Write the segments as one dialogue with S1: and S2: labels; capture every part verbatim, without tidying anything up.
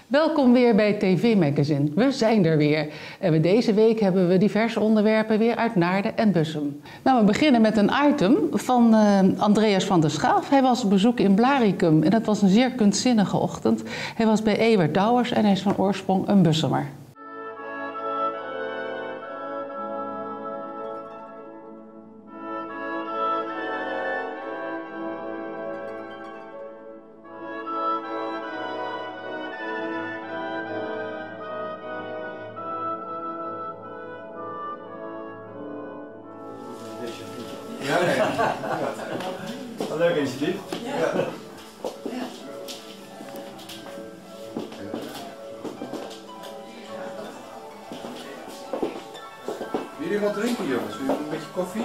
S1: Welkom weer bij T V Magazine. We zijn er weer. En deze week hebben we diverse onderwerpen weer uit Naarden en Bussum. Nou, we beginnen met een item van uh, Andreas van der Schaaf. Hij was op bezoek in Blaricum en dat was een zeer kunstzinnige ochtend. Hij was bij Evert Douwers en hij is van oorsprong een Bussummer.
S2: Ja, nee. Wat leuk initiatief. Ja. Ja. Ja. Wil jullie wat drinken, jongens? Wil jullie een beetje koffie?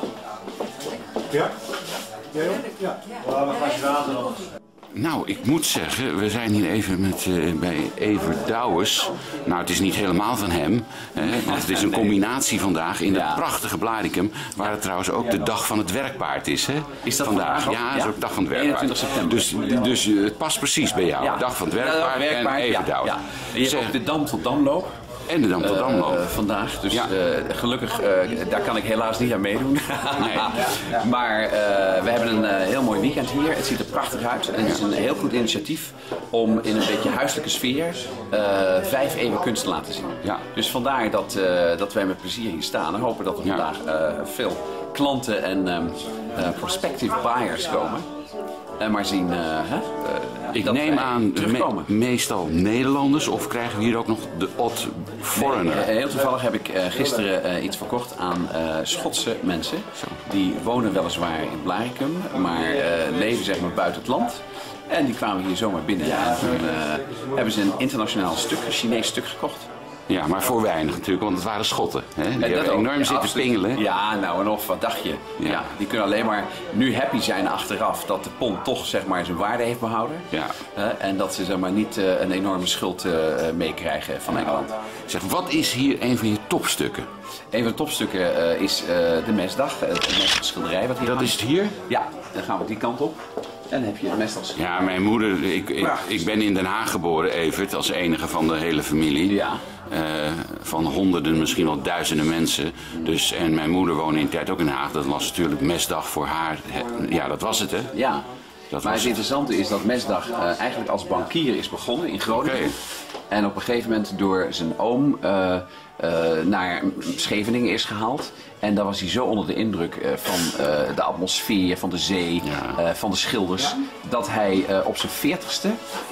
S2: Ja? Jij ook? Ja. Ja, we gaan je water nog.
S3: Nou, ik moet zeggen, we zijn hier even met, uh, bij Evert Douwers. Nou, het is niet helemaal van hem, hè, want het is een combinatie vandaag in het prachtige Blaricum, waar het trouwens ook de dag van het werkpaard is. Hè?
S4: Is dat
S3: vandaag?
S4: vandaag?
S3: Ja, het is ook de dag van het werkpaard.
S4: eenentwintig september.
S3: Dus, dus uh, het past precies bij jou.
S4: Ja.
S3: Dag van het werkpaard,
S4: ja, werkpaard
S3: en Evert
S4: ja,
S3: Douwers.
S4: ja. En je hebt ook de Dam tot Damloop.
S3: En de Dam tot Damloop.
S4: Uh, vandaag, dus
S3: ja.
S4: uh, gelukkig, uh, daar kan ik helaas niet aan meedoen. Nee. Maar uh, we hebben een uh, heel mooi weekend hier. Het ziet er prachtig uit en het is een heel goed initiatief om in een beetje huiselijke sfeer uh, vijf eeuwen kunst te laten zien. Ja. Dus vandaar dat, uh, dat wij met plezier hier staan en hopen dat er vandaag uh, veel klanten en um, uh, prospective buyers komen. En maar zien, uh, hè, uh,
S3: ik neem aan me meestal Nederlanders, of krijgen we hier ook nog de odd foreigner?
S4: Nee, heel toevallig heb ik uh, gisteren uh, iets verkocht aan uh, Schotse mensen. Die wonen weliswaar in Blaricum, maar uh, leven zeg maar buiten het land. En die kwamen hier zomaar binnen en toen uh, hebben ze een internationaal stuk, een Chinees stuk gekocht.
S3: Ja, maar voor weinig natuurlijk, want het waren Schotten. Hè? Die hebben enorm ja, zitten absoluut. pingelen.
S4: Ja, nou en of, wat dacht je? Ja. Ja, die kunnen alleen maar nu happy zijn achteraf dat de pond toch zeg maar zijn waarde heeft behouden. Ja. Uh, en dat ze zeg maar niet uh, een enorme schuld uh, meekrijgen van Engeland.
S3: Zeg, wat is hier een van je topstukken?
S4: Een van de topstukken uh, is uh, de Mesdag, het Mesdag-schilderij. Wat hier
S3: dat
S4: hangt.
S3: is het hier?
S4: Ja, dan gaan we die kant op. En dan heb je de Mesdag.
S3: Ja, mijn moeder, ik, ik, ik ben in Den Haag geboren, Evert, als enige van de hele familie. Ja. Uh, van honderden, misschien wel duizenden mensen. Dus, en mijn moeder woonde in de tijd ook in Den Haag. Dat was natuurlijk Mesdag voor haar. Ja, dat was het, hè?
S4: Ja. Dat maar het, het interessante is dat Mesdag uh, eigenlijk als bankier is begonnen in Groningen. Okay. En op een gegeven moment door zijn oom uh, uh, naar Scheveningen is gehaald. En daar was hij zo onder de indruk uh, van uh, de atmosfeer, van de zee, ja. uh, van de schilders, dat hij uh, op zijn veertigste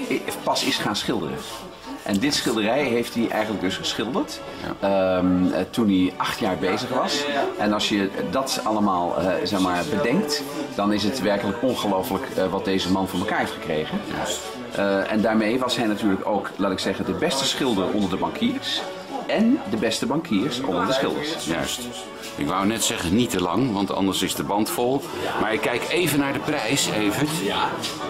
S4: pas is gaan schilderen. En dit schilderij heeft hij eigenlijk dus geschilderd ja. um, toen hij acht jaar bezig was. En als je dat allemaal uh, zeg maar, bedenkt, dan is het werkelijk ongelooflijk uh, wat deze man voor elkaar heeft gekregen. Uh, en daarmee was hij natuurlijk ook, laat ik zeggen, de beste schilder onder de bankiers. En de beste bankiers onder de schilders.
S3: Juist. Ik wou net zeggen niet te lang, want anders is de band vol. Maar ik kijk even naar de prijs, Evert. Ja.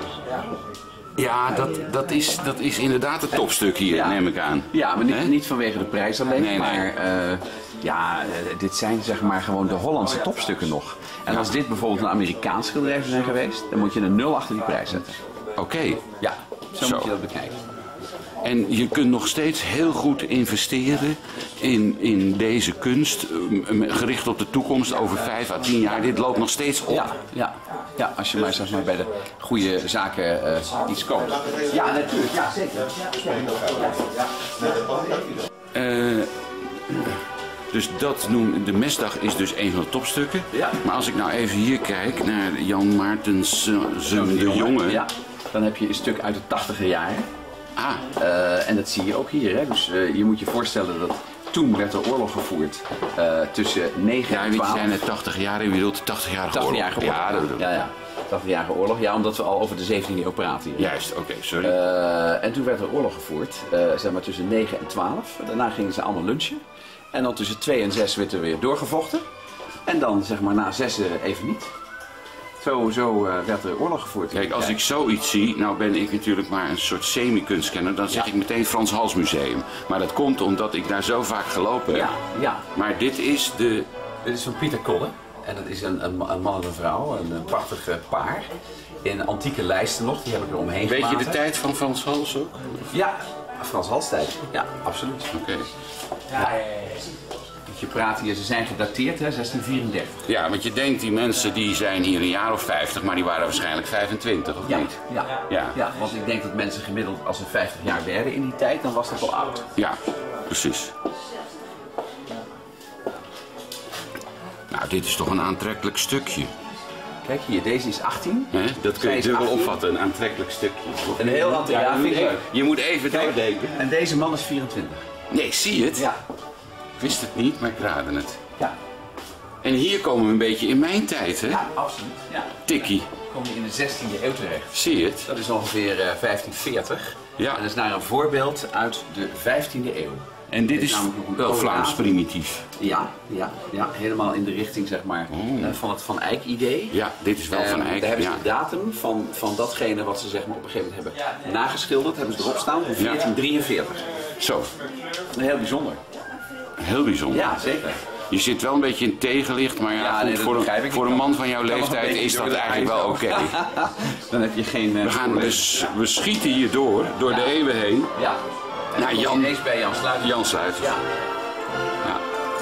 S3: Ja, dat, dat, is, dat is inderdaad het topstuk hier, ja. neem ik aan.
S4: Ja, maar niet, niet vanwege de prijs alleen, nee, maar nee. Uh, ja, uh, dit zijn zeg maar gewoon de Hollandse topstukken nog. En ja. als dit bijvoorbeeld een Amerikaans schilderij zou zijn geweest, dan moet je een nul achter die prijs zetten.
S3: Oké. Okay.
S4: Ja, zo, zo moet je dat bekijken.
S3: En je kunt nog steeds heel goed investeren in, in deze kunst, gericht op de toekomst over vijf à tien jaar. Dit loopt nog steeds op.
S4: Ja, ja, ja als je maar, zeg maar bij de goede zaken uh, iets koopt. Ja, natuurlijk. Ja, zeker.
S3: Uh, dus dat noem, de Mesdag is dus een van de topstukken. Ja. Maar als ik nou even hier kijk naar Jan Maartens uh, de Jonge.
S4: Ja, dan heb je een stuk uit de tachtiger jaren. Ah. Uh, en dat zie je ook hier. Hè? Dus uh, je moet je voorstellen dat toen werd er oorlog gevoerd uh, tussen negen en twaalf.
S3: Ja, zijn het tachtig jaar, je bedoelt de tachtigjarige oorlog.
S4: oorlog. Ja, dat bedoel ik. Ja, ja. tachtigjarige oorlog. Ja, omdat we al over de zeventiende eeuw praten hier.
S3: Juist, oké, okay, sorry.
S4: Uh, en toen werd er oorlog gevoerd, uh, zeg maar tussen negen en twaalf. Daarna gingen ze allemaal lunchen. En dan tussen twee en zes werd er weer doorgevochten. En dan zeg maar na zes even niet. Zo, zo uh, werd er oorlog gevoerd.
S3: Kijk, als ik zoiets zie, nou ben ik natuurlijk maar een soort semi-kunstkenner, dan zeg ja. ik meteen Frans Hals Museum. Maar dat komt omdat ik daar zo vaak gelopen heb. Ja, ja. Maar dit is de...
S4: Dit is van Pieter Kolle. En dat is een, een, een man en een vrouw, een, een prachtig uh, paar. In antieke lijsten nog, die heb ik er omheen
S3: Weet
S4: gemaakt.
S3: je de tijd van Frans Hals ook?
S4: Ja, Frans Hals-tijd. Ja, absoluut.
S3: Oké. Okay.
S4: Ja, ja, ja. Je praat hier, ze zijn gedateerd, hè, zestien vierendertig.
S3: Ja, want je denkt, die mensen die zijn hier een jaar of vijftig, maar die waren waarschijnlijk vijfentwintig, of
S4: ja,
S3: niet?
S4: Ja. Ja. ja, want ik denk dat mensen gemiddeld, als ze vijftig jaar werden in die tijd, dan was dat wel oud.
S3: Ja, precies. Nou, dit is toch een aantrekkelijk stukje.
S4: Kijk hier, deze is achttien.
S3: He? Dat kun je dubbel opvatten, een aantrekkelijk stukje.
S4: Een heel aantrekkelijk.
S3: Ja, je, moet, je moet even doordenken.
S4: En deze man is vierentwintig.
S3: Nee, zie je het?
S4: Ja.
S3: Ik wist het niet, maar ik raadde het.
S4: Ja.
S3: En hier komen we een beetje in mijn tijd, hè?
S4: Ja, absoluut. Ja.
S3: Tikkie.
S4: We komen in de zestiende eeuw terecht.
S3: Zie je het?
S4: Dat is ongeveer uh, vijftien veertig.
S3: Ja.
S4: En dat is naar een voorbeeld uit de vijftiende eeuw.
S3: En dit is wel Vlaams primitief.
S4: Ja, ja, ja, helemaal in de richting zeg maar, uh, van het Van Eyck idee.
S3: Ja, dit is wel Van Eyck.
S4: Daar hebben ze
S3: ja.
S4: de datum van, van datgene wat ze zeg maar, op een gegeven moment hebben nageschilderd, hebben ze erop staan, van veertien drieënveertig.
S3: Zo.
S4: Heel bijzonder.
S3: Heel bijzonder.
S4: Ja, zeker.
S3: Je zit wel een beetje in tegenlicht, maar ja,
S4: ja
S3: goed,
S4: nee,
S3: voor, een, voor een man van jouw leeftijd is dat eigenlijk wel oké. Okay.
S4: Dan heb je geen... Uh,
S3: we, gaan, we, we schieten hier door, door
S4: ja.
S3: de eeuwen heen.
S4: Ja. En
S3: naar Jan,
S4: ineens bij Jan Sluiter.
S3: Jan Sluiter.
S4: Ja.
S3: Ja.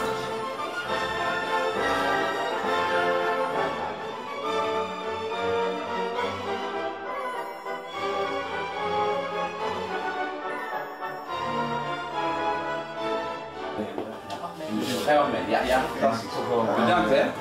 S4: Ja, ja, fantastisch. Bedankt, hè.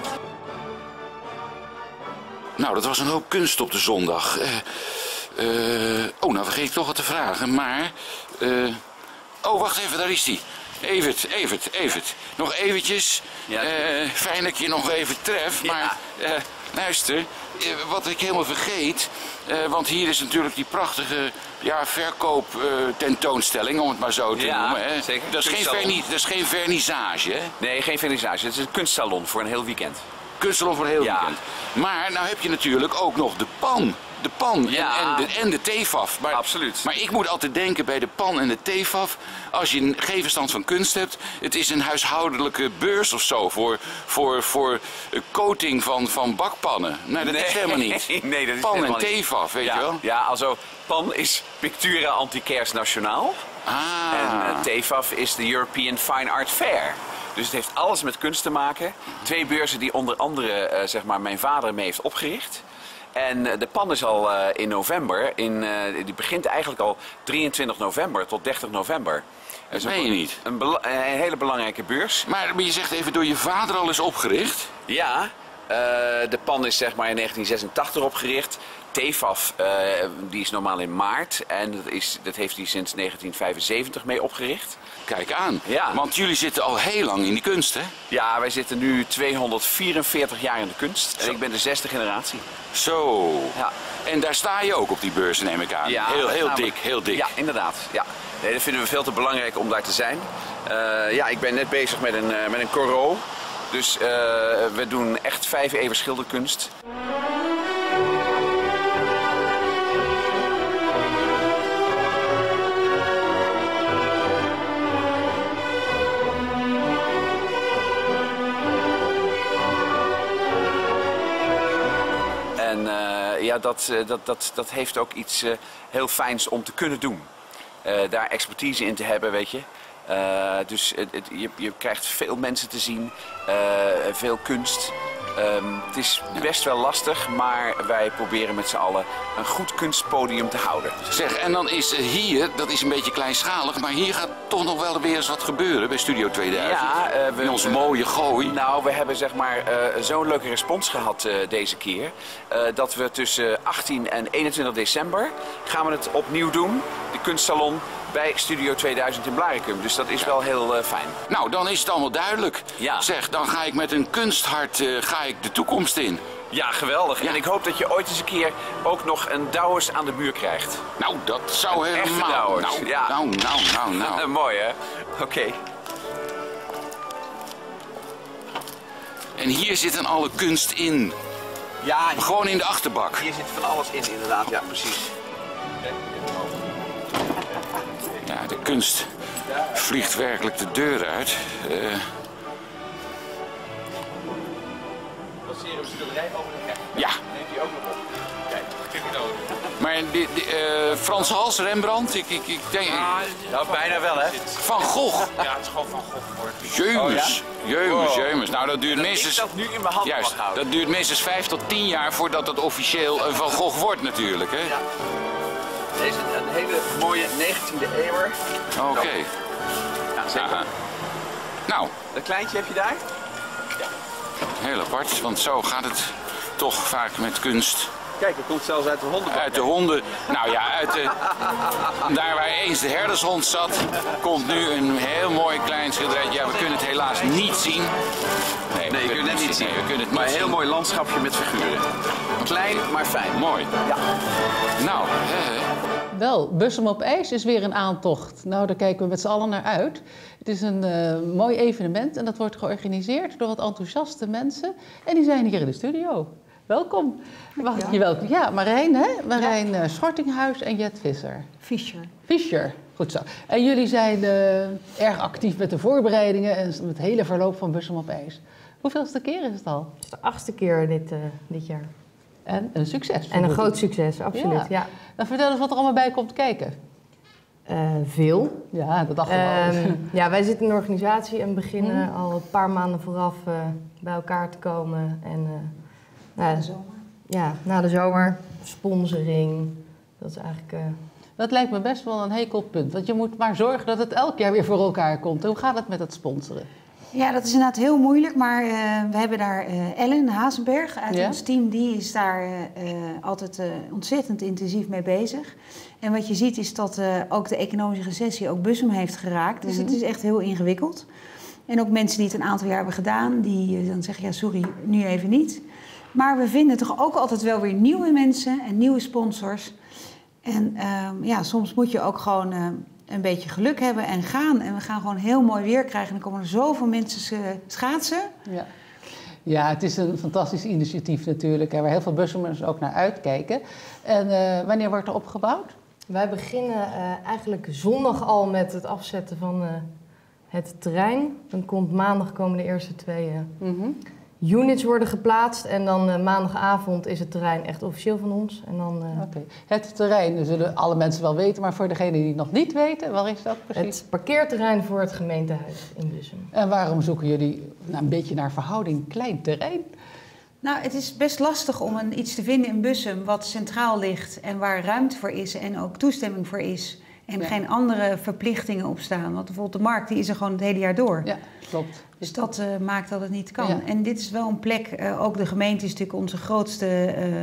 S3: Nou, dat was een hoop kunst op de zondag. Uh, uh, oh, nou vergeet ik toch wat te vragen, maar... Uh, oh, wacht even, daar is hij. Evert, Evert, Evert. Nog eventjes. Ja, uh, fijn dat ik je nog even tref, ja. maar... Uh, luister, uh, wat ik helemaal vergeet... Uh, want hier is natuurlijk die prachtige ja, verkoop uh, tentoonstelling, om het maar zo te
S4: ja,
S3: noemen. Hè.
S4: Zeker.
S3: Dat is, geen verni dat is geen vernissage, hè?
S4: Nee, geen vernissage. Het is een kunstsalon voor een heel weekend.
S3: Kunstsalon voor een heel
S4: ja.
S3: weekend. Maar nou heb je natuurlijk ook nog de pan. De pan
S4: ja.
S3: en, en, de, en de theefaf. Maar,
S4: Absoluut.
S3: Maar ik moet altijd denken bij de pan en de theefaf, als je geen verstand van kunst hebt, het is een huishoudelijke beurs of zo voor, voor, voor coating van, van bakpannen. Nee, dat nee. is helemaal niet.
S4: Nee, dat is
S3: pan
S4: helemaal
S3: en theefaf, weet
S4: ja.
S3: je wel?
S4: Ja, also pan is Pictura Antiquaires Nationaal.
S3: Ah.
S4: En uh, theefaf is de European Fine Art Fair. Dus het heeft alles met kunst te maken. Twee beurzen die onder andere uh, zeg maar, mijn vader mee heeft opgericht. En de pan is al uh, in november, in, uh, die begint eigenlijk al drieëntwintig november tot dertig november.
S3: Dat meen je niet.
S4: Een, een, een hele belangrijke beurs.
S3: Maar je zegt even, door je vader al is opgericht?
S4: Ja, uh, de pan is zeg maar in negentien zesentachtig opgericht. Theefaf, uh, die is normaal in maart en dat, is, dat heeft hij sinds negentien vijfenzeventig mee opgericht.
S3: Kijk aan,
S4: ja.
S3: Want jullie zitten al heel lang in die kunst, hè?
S4: Ja, wij zitten nu tweehonderdvierenveertig jaar in de kunst. Zo. En ik ben de zesde generatie.
S3: Zo.
S4: Ja.
S3: En daar sta je ook op die beurs, neem ik aan.
S4: Ja,
S3: heel heel
S4: namelijk,
S3: dik, heel dik.
S4: Ja, inderdaad. Ja. Nee, dat vinden we veel te belangrijk om daar te zijn. Uh, ja, ik ben net bezig met een, uh, met een corot. Dus uh, we doen echt vijf eeuwen schilderkunst. En uh, ja, dat, uh, dat, dat, dat heeft ook iets uh, heel fijns om te kunnen doen. Uh, daar expertise in te hebben, weet je. Uh, dus het, het, je, je krijgt veel mensen te zien, uh, veel kunst. Um, het is best wel lastig, maar wij proberen met z'n allen een goed kunstpodium te houden.
S3: Zeg, en dan is hier, dat is een beetje kleinschalig, maar hier gaat toch nog wel weer eens wat gebeuren bij Studio tweeduizend.
S4: Ja, uh, we,
S3: in onze mooie gooi.
S4: Nou, we hebben zeg maar uh, zo'n leuke respons gehad uh, deze keer. Uh, dat we tussen achttien en eenentwintig december gaan we het opnieuw doen. De kunstsalon bij Studio tweeduizend in Blaricum. Dus dat is ja. wel heel uh, fijn.
S3: Nou, dan is het allemaal duidelijk.
S4: Ja.
S3: Zeg, dan ga ik met een kunsthart uh, ga ik de toekomst in.
S4: Ja, geweldig. Ja. En ik hoop dat je ooit eens een keer ook nog een Douwes aan de muur krijgt.
S3: Nou, dat zou
S4: een
S3: helemaal...
S4: Echte
S3: nou,
S4: ja.
S3: nou, nou, nou, nou.
S4: Mooi, hè? Oké. Okay.
S3: En hier zit dan alle kunst in.
S4: Ja.
S3: Gewoon in de achterbak.
S4: Hier zit van alles in, inderdaad. Ja, precies.
S3: Ja, de kunst vliegt werkelijk de deur uit. Uh...
S4: Dat zie je een schilderij over de kerk.
S3: Ja.
S4: Neemt hij ook nog op. Kijk, kijk nou.
S3: Maar die, die, uh, Frans Hals, Rembrandt, ik, ik, ik denk...
S4: Ah, nou, bijna wel, hè?
S3: Van Gogh.
S4: Ja, het is gewoon Van Gogh geworden.
S3: Jemus,
S4: oh, ja?
S3: jemus,
S4: wow.
S3: jemus. Nou, dat duurt
S4: dat
S3: minstens...
S4: Ik dat nu in mijn hand
S3: Juist,
S4: mag houden.
S3: dat duurt minstens vijf tot tien jaar voordat het officieel een Van Gogh wordt natuurlijk, hè?
S4: Ja. Deze is een hele mooie negentiende eeuwer.
S3: Oké. Okay.
S4: Ja, zeker. Aha.
S3: Nou.
S4: Dat kleintje heb je daar?
S3: Ja. Heel apart, want zo gaat het toch vaak met kunst.
S4: Kijk, het komt zelfs uit de honden.
S3: Uit de honden. Nou ja, uit de, daar waar eens de herdershond zat, komt nu een heel mooi klein schilderijtje. Ja, we kunnen het helaas niet zien. Nee,
S4: nee je kunt het niet zien.
S3: Nee, we kunnen het
S4: maar
S3: niet
S4: een heel
S3: zien.
S4: mooi landschapje met figuren. Klein, maar fijn.
S3: Mooi.
S4: Ja.
S3: Nou, hè, hè.
S1: Wel, Bussum op IJs is weer een aantocht. Nou, daar kijken we met z'n allen naar uit. Het is een uh, mooi evenement en dat wordt georganiseerd door wat enthousiaste mensen. En die zijn hier in de studio. Welkom. Mag ik je welkom? Ja, Marijn, hè? Marijn ja. uh, Schortinghuis en Jet Visser.
S5: Fischer.
S1: Fischer, goed zo. En jullie zijn uh, erg actief met de voorbereidingen en met het hele verloop van Bussum op IJs. Hoeveelste keer is het al?
S5: Het is de achtste keer dit, uh, dit jaar.
S1: En een succes.
S5: En een groot succes, absoluut. Ja. Ja.
S1: Dan vertel eens wat er allemaal bij komt kijken.
S5: Uh, veel.
S1: Ja, dat dacht ik wel.
S5: Um, ja, wij zitten in een organisatie en beginnen mm. al een paar maanden vooraf uh, bij elkaar te komen. En, uh, nou,
S6: na de zomer.
S5: Ja, na de zomer. Sponsoring. Dat is eigenlijk... Uh...
S1: Dat lijkt me best wel een hekelpunt. Want je moet maar zorgen dat het elk jaar weer voor elkaar komt. Hoe gaat het met het sponsoren?
S6: Ja, dat is inderdaad heel moeilijk, maar uh, we hebben daar uh, Ellen Hazenberg uit ja? ons team. Die is daar uh, altijd uh, ontzettend intensief mee bezig. En wat je ziet is dat uh, ook de economische recessie ook Bussum heeft geraakt. Dus mm-hmm. het is echt heel ingewikkeld. En ook mensen die het een aantal jaar hebben gedaan, die uh, dan zeggen, ja sorry, nu even niet. Maar we vinden toch ook altijd wel weer nieuwe mensen en nieuwe sponsors. En uh, ja, soms moet je ook gewoon... Uh, een beetje geluk hebben en gaan. En we gaan gewoon heel mooi weer krijgen. En dan komen er zoveel mensen schaatsen.
S1: Ja, ja het is een fantastisch initiatief natuurlijk. Waar heel veel Bussumers ook naar uitkijken. En uh, wanneer wordt er opgebouwd?
S5: Wij beginnen uh, eigenlijk zondag al met het afzetten van uh, het terrein. Dan komt maandag komen de eerste twee uh, mm-hmm. units worden geplaatst. En dan uh, maandagavond is het terrein echt officieel van ons. En dan, uh...
S1: okay. Het terrein, dat zullen alle mensen wel weten. Maar voor degenen die het nog niet weten, waar is dat precies?
S5: Het parkeerterrein voor het gemeentehuis in Bussum.
S1: En waarom zoeken jullie nou, een beetje naar verhouding klein terrein?
S6: Nou, het is best lastig om een, iets te vinden in Bussum wat centraal ligt. En waar ruimte voor is en ook toestemming voor is. En ja. geen andere verplichtingen op staan. Want bijvoorbeeld de markt die is er gewoon het hele jaar door.
S1: Ja, klopt.
S6: Dus dat uh, maakt dat het niet kan. Ja. En dit is wel een plek, uh, ook de gemeente is natuurlijk onze grootste, uh,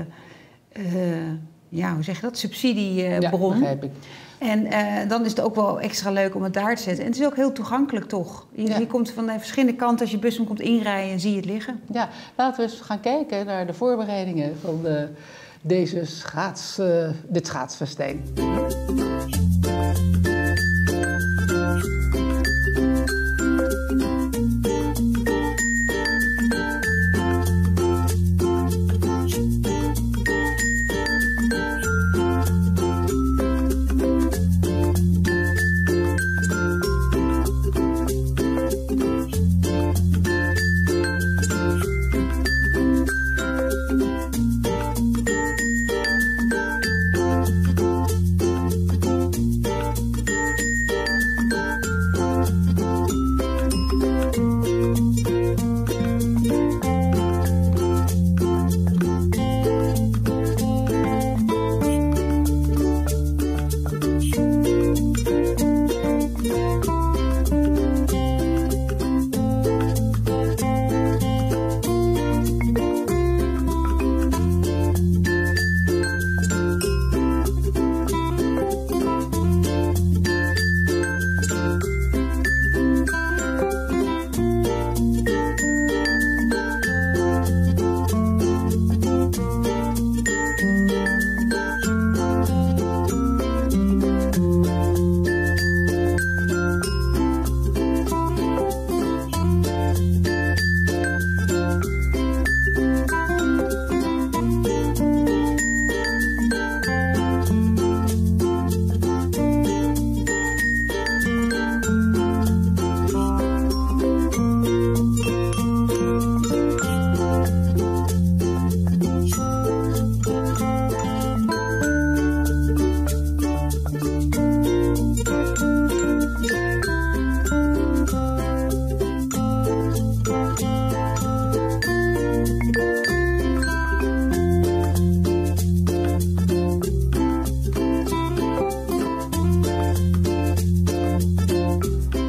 S6: uh, ja, hoe zeg je dat, subsidiebron. Uh, ja,
S1: begrijp ik.
S6: En uh, dan is het ook wel extra leuk om het daar te zetten. En het is ook heel toegankelijk toch. Je, ja. je komt van de verschillende kanten, als je Bussum komt inrijden en zie je het liggen.
S1: Ja, laten we eens gaan kijken naar de voorbereidingen van de, deze schaats, uh, dit schaatsfestijn.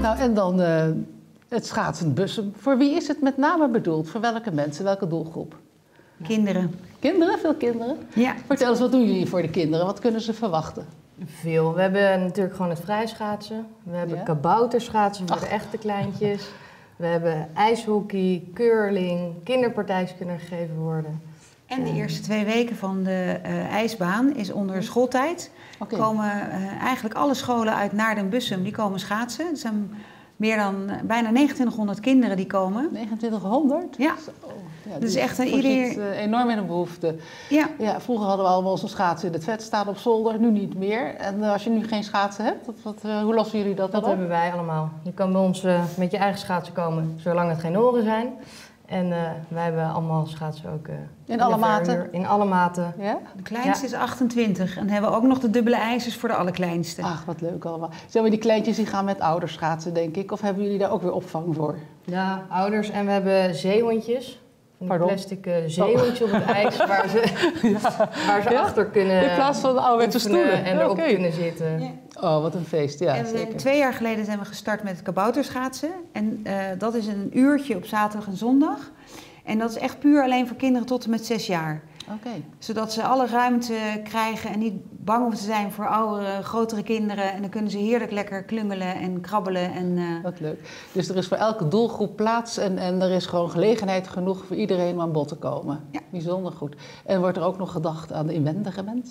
S1: Nou, en dan uh, het schaatsend Bussum. Voor wie is het met name bedoeld? Voor welke mensen? Welke doelgroep?
S6: Kinderen.
S1: Kinderen? Veel kinderen?
S6: Ja.
S1: Vertel eens, wat doen jullie voor de kinderen? Wat kunnen ze verwachten?
S5: Veel. We hebben natuurlijk gewoon het vrijschaatsen. We hebben
S1: Ja.
S5: kabouterschaatsen voor
S1: Ach.
S5: de echte kleintjes. We hebben ijshockey, curling, kinderpartijs kunnen gegeven worden.
S6: En de eerste twee weken van de uh, ijsbaan is onder schooltijd.
S1: Okay.
S6: Komen uh, eigenlijk alle scholen uit Naarden en Bussum, die komen schaatsen. Er zijn meer dan uh, bijna negentwintighonderd kinderen die komen.
S1: negentwintighonderd?
S6: Ja.
S1: Zo, ja,
S6: Dus
S1: die
S6: echt een
S1: voorziet,
S6: ieder...
S1: uh, enorm in een behoefte.
S6: Ja.
S1: Ja, vroeger hadden we allemaal onze schaatsen in het vet staan op zolder, nu niet meer. En uh, als je nu geen schaatsen hebt, wat, wat, uh, hoe lossen jullie dat
S5: Dat
S1: dan op?
S5: hebben wij allemaal. Je kan bij ons uh, met je eigen schaatsen komen, zolang het geen oren zijn. En uh, wij hebben allemaal schaatsen ook. Uh,
S1: in alle maten?
S5: In alle maten.
S1: Ja?
S6: De kleinste
S5: Ja.
S6: is achtentwintig. En hebben we ook nog de dubbele ijzers voor de allerkleinste.
S1: Ach, wat leuk allemaal. Zeg maar, die kleintjes die gaan met ouders schaatsen, denk ik. Of hebben jullie daar ook weer opvang voor?
S5: Ja, ouders. En we hebben zeehondjes. Een
S1: Pardon?
S5: plastic uh, zeehondje op het ijs waar ze, ja. waar ze
S1: Ja?
S5: achter kunnen
S1: In plaats van de ouderwetse stoelen.
S5: en erop
S1: Okay.
S5: kunnen zitten.
S6: Ja.
S1: Oh, wat een feest. Ja,
S6: en we,
S1: zeker.
S6: twee jaar geleden zijn we gestart met het kabouterschaatsen. En uh, dat is een uurtje op zaterdag en zondag. En dat is echt puur alleen voor kinderen tot en met zes jaar.
S1: Okay.
S6: Zodat ze alle ruimte krijgen en niet bang hoeven te zijn voor oudere, grotere kinderen. En dan kunnen ze heerlijk lekker klungelen en krabbelen. En, uh...
S1: Wat leuk. Dus er is voor elke doelgroep plaats en, en er is gewoon gelegenheid genoeg voor iedereen om aan bod te komen.
S6: Ja.
S1: Bijzonder goed. En wordt er ook nog gedacht aan de inwendige mens?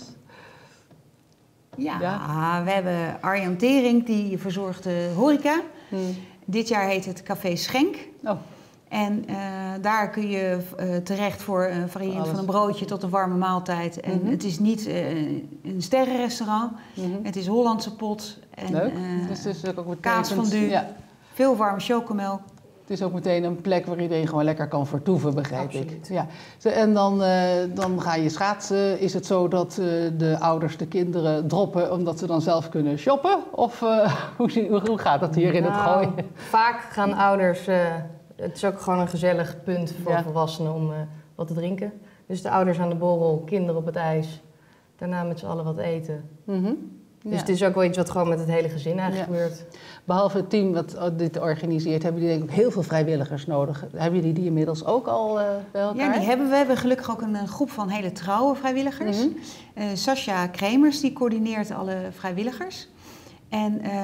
S6: Ja,
S1: Ja.
S6: we hebben Arjan Tering, die verzorgt de horeca.
S1: Hmm.
S6: Dit jaar heet het Café Schenk.
S1: Oh,
S6: En uh, daar kun je uh, terecht voor een variërend
S1: Alles.
S6: van een broodje tot een warme maaltijd. En
S1: Mhm.
S6: het is niet uh, een sterrenrestaurant,
S1: mhm.
S6: het is Hollandse pot. En,
S1: leuk.
S6: uh,
S1: Dus het is ook meteen
S6: kaasfondue.
S1: Ja,
S6: veel warme chocomelk.
S1: het is ook meteen een plek waar iedereen gewoon lekker kan vertoeven, begrijp ik.
S5: Absoluut.
S1: Ja. Zo, en dan, uh, dan ga je schaatsen. Is het zo dat uh, de ouders de kinderen droppen omdat ze dan zelf kunnen shoppen? Of uh, hoe, zie- hoe, hoe gaat dat hier in het
S5: Nou,
S1: Gooi?
S5: Vaak gaan ouders... Uh, het is ook gewoon een gezellig punt voor
S1: Ja.
S5: volwassenen om uh, wat te drinken. Dus de ouders aan de borrel, kinderen op het ijs. Daarna met z'n allen wat eten.
S1: Mhm.
S5: Dus
S1: Ja.
S5: het is ook wel iets wat gewoon met het hele gezin eigenlijk
S1: Ja.
S5: gebeurt.
S1: Behalve het team wat dit organiseert, hebben jullie denk ik ook heel veel vrijwilligers nodig. Hebben jullie die inmiddels ook al uh, bij elkaar?
S6: Ja, die hebben we. We hebben gelukkig ook een, een groep van hele trouwe vrijwilligers.
S1: Mhm.
S6: Uh, Sascha Kremers, die coördineert alle vrijwilligers. En uh,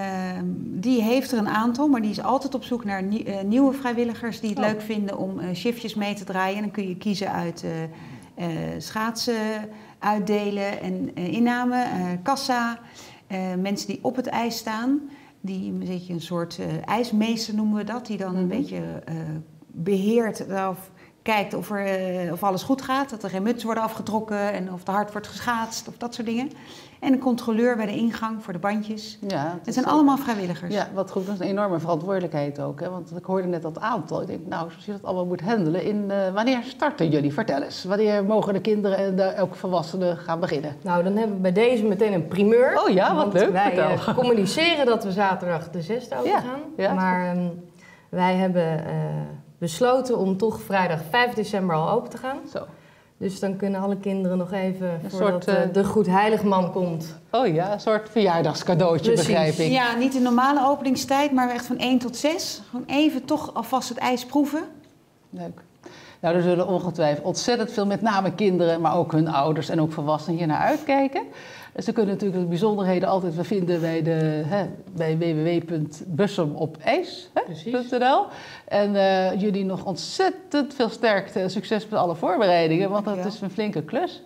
S6: die heeft er een aantal, maar die is altijd op zoek naar nie- uh, nieuwe vrijwilligers die het
S1: Oh.
S6: leuk vinden om uh, shiftjes mee te draaien. En dan kun je kiezen uit uh, uh, schaatsen uitdelen en uh, inname, uh, kassa. Uh, mensen die op het ijs staan, die een beetje een soort uh, ijsmeester noemen we dat, die dan een
S1: Mhm.
S6: beetje uh, beheert of kijkt of, er, uh, of alles goed gaat, dat er geen mutsen worden afgetrokken en of te hard wordt geschaatst of dat soort dingen. En een controleur bij de ingang voor de bandjes.
S1: Ja,
S6: Het
S1: is
S6: zijn
S1: ook-
S6: allemaal vrijwilligers.
S1: Ja, wat goed. Dat is een enorme verantwoordelijkheid ook. Hè? Want ik hoorde net dat aantal. Ik denk, nou, zoals je dat allemaal moet handelen. In, uh, wanneer starten jullie? Vertel eens. Wanneer mogen de kinderen en de, ook volwassenen gaan beginnen?
S5: Nou, dan hebben we bij deze meteen een primeur.
S1: Oh ja, wat
S5: Want
S1: leuk.
S5: wij
S1: Vertel.
S5: uh, communiceren dat we zaterdag de zesde open
S1: Ja,
S5: gaan.
S1: ja.
S5: Maar um, wij hebben uh, besloten om toch vrijdag vijf december al open te gaan.
S1: Zo.
S5: Dus dan kunnen alle kinderen nog even,
S1: Een
S5: voordat
S1: soort,
S5: uh,
S1: uh,
S5: de Goedheiligman komt.
S1: Oh ja, een soort verjaardagscadeautje,
S5: Precies.
S1: begrijp ik.
S6: Ja, niet de normale openingstijd, maar echt van één tot zes. Gewoon even toch alvast het ijs proeven.
S1: Leuk. Nou, er zullen ongetwijfeld ontzettend veel, met name kinderen, maar ook hun ouders en ook volwassenen hier naar uitkijken. En ze kunnen natuurlijk de bijzonderheden altijd weer vinden bij, de, hè, bij w w w punt bussumopijs punt n l. En uh, jullie nog ontzettend veel sterkte en succes met alle voorbereidingen, want dat is een flinke klus.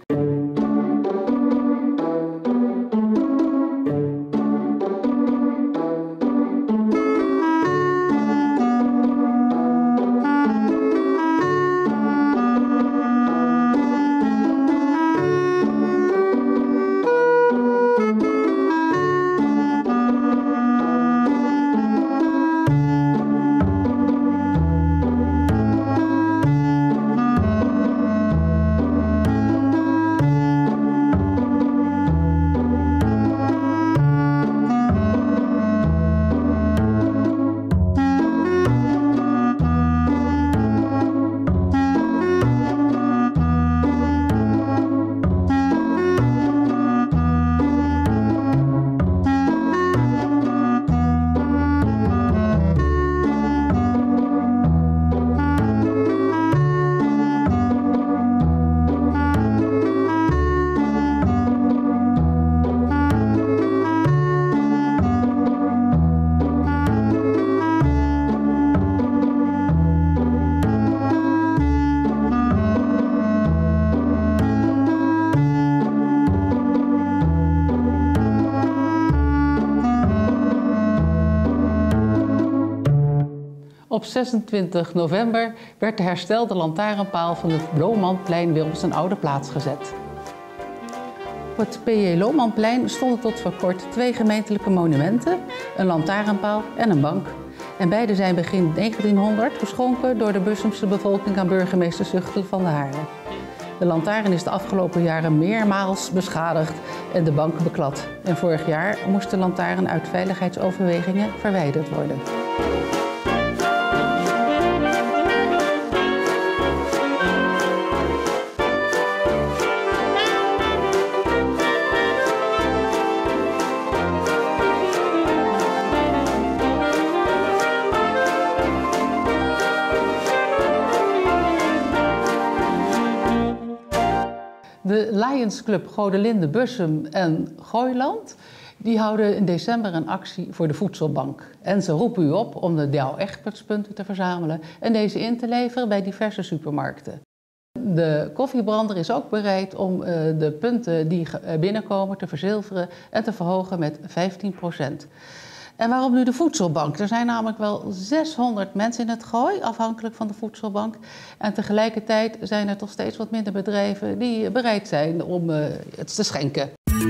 S1: Op zesentwintig november werd de herstelde lantaarnpaal van het Lomanplein weer op zijn oude plaats gezet. Op het P J Lomanplein stonden tot voor kort twee gemeentelijke monumenten, een lantaarnpaal en een bank. En beide zijn begin negentienhonderd geschonken door de Bussumse bevolking aan burgemeester Zuchtel van de Haarle. De lantaarn is de afgelopen jaren meermaals beschadigd en de bank beklad. En vorig jaar moest de lantaarn uit veiligheidsoverwegingen verwijderd worden. De Lions Club Godelinde Bussum en Gooiland die houden in december een actie voor de voedselbank. En ze roepen u op om de Douwe Egbertspunten te verzamelen en deze in te leveren bij diverse supermarkten. De koffiebrander is ook bereid om uh, de punten die binnenkomen te verzilveren en te verhogen met vijftien procent. En waarom nu de voedselbank? Er zijn namelijk wel zeshonderd mensen in het Gooi, afhankelijk van de voedselbank. En tegelijkertijd zijn er toch steeds wat minder bedrijven die bereid zijn om uh, het te schenken.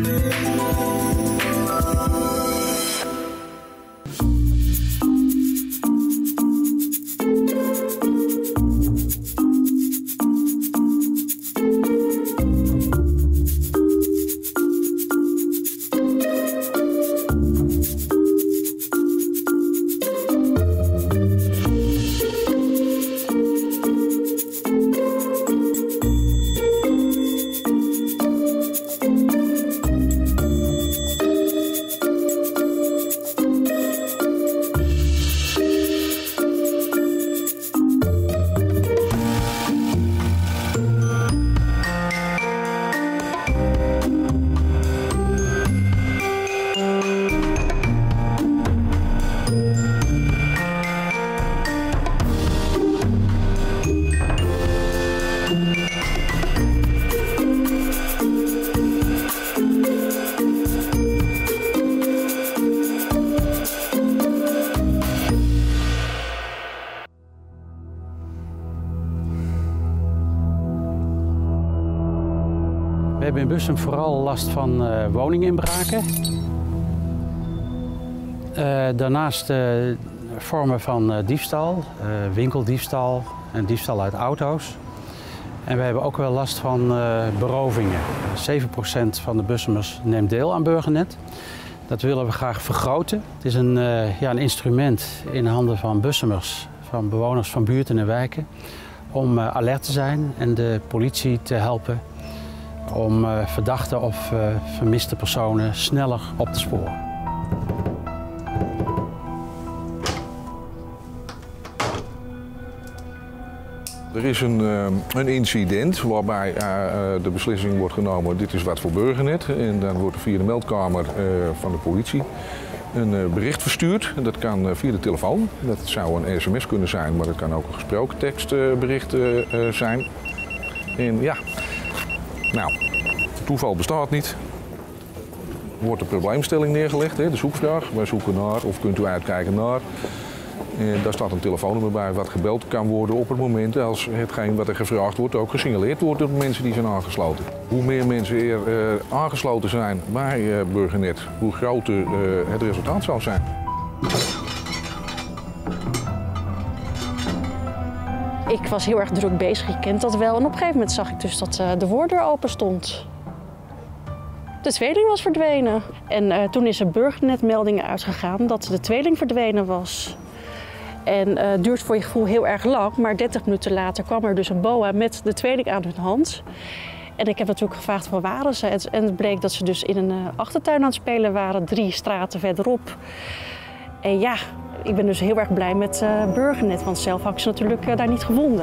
S7: We hebben in Bussum vooral last van uh, woninginbraken. Uh, daarnaast uh, vormen van uh, diefstal, uh, winkeldiefstal en diefstal uit auto's. En we hebben ook wel last van uh, berovingen. zeven procent van de Bussumers neemt deel aan Burgernet. Dat willen we graag vergroten. Het is een, uh, ja, een instrument in handen van Bussumers, van bewoners van buurten en wijken, om uh, alert te zijn en de politie te helpen om uh, verdachte of uh, vermiste personen sneller op te sporen.
S8: Er is een, uh, een incident waarbij uh, de beslissing wordt genomen, dit is wat voor Burgernet. En dan wordt er via de meldkamer uh, van de politie een uh, bericht verstuurd. Dat kan uh, via de telefoon. Dat zou een sms kunnen zijn, maar dat kan ook een gesproken tekstbericht uh, uh, zijn. En ja, nou, toeval bestaat niet. Er wordt een probleemstelling neergelegd, hè, de zoekvraag. Wij zoeken naar, of kunt u uitkijken naar. En daar staat een telefoonnummer bij wat gebeld kan worden op het moment als hetgeen wat er gevraagd wordt ook gesignaleerd wordt door de mensen die zijn aangesloten. Hoe meer mensen er uh, aangesloten zijn bij uh, Burgernet, hoe groter uh, het resultaat zal zijn.
S9: Ik was heel erg druk bezig, je kent dat wel. En op een gegeven moment zag ik dus dat uh, de voordeur open stond. De tweeling was verdwenen. En uh, toen is er Burgernetmeldingen uitgegaan dat de tweeling verdwenen was. En het uh, duurt voor je gevoel heel erg lang, maar dertig minuten later kwam er dus een boa met de tweeling aan hun hand. En ik heb natuurlijk gevraagd waar waren ze. En het bleek dat ze dus in een uh, achtertuin aan het spelen waren, drie straten verderop. En ja, ik ben dus heel erg blij met uh, Burgernet, want zelf had ik ze natuurlijk uh, daar niet gevonden.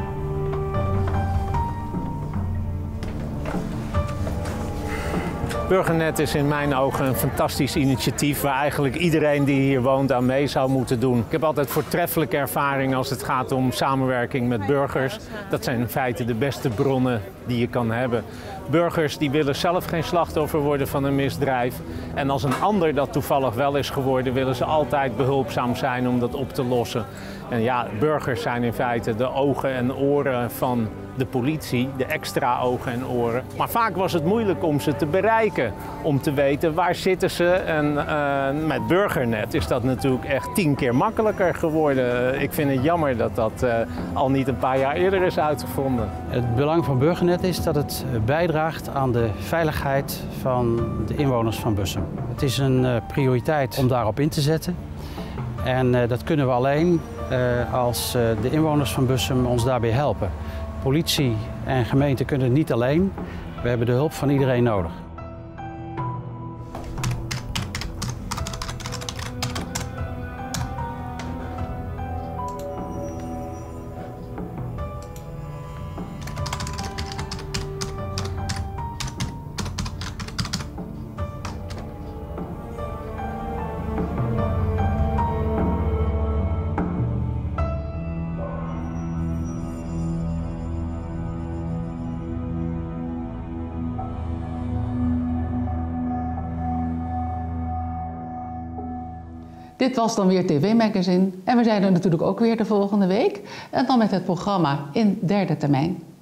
S8: We
S10: Burgernet is in mijn ogen een fantastisch initiatief waar eigenlijk iedereen die hier woont aan mee zou moeten doen. Ik heb altijd voortreffelijke ervaring als het gaat om samenwerking met burgers. Dat zijn in feite de beste bronnen die je kan hebben. Burgers die willen zelf geen slachtoffer worden van een misdrijf. En als een ander dat toevallig wel is geworden, willen ze altijd behulpzaam zijn om dat op te lossen. En ja, burgers zijn in feite de ogen en oren van de politie, de extra ogen en oren. Maar vaak was het moeilijk om ze te bereiken, om te weten waar zitten ze. En uh, met Burgernet is dat natuurlijk echt tien keer makkelijker geworden. Ik vind het jammer dat dat uh, al niet een paar jaar eerder is uitgevonden.
S7: Het belang van Burgernet is dat het bijdraagt aan de veiligheid van de inwoners van Bussum. Het is een uh, prioriteit om daarop in te zetten. En uh, dat kunnen we alleen uh, als uh, de inwoners van Bussum ons daarbij helpen. Politie en gemeente kunnen het niet alleen. We hebben de hulp van iedereen nodig.
S1: Dit was dan weer T V Magazine en we zijn er natuurlijk ook weer de volgende week. En dan met het programma In Derde Termijn.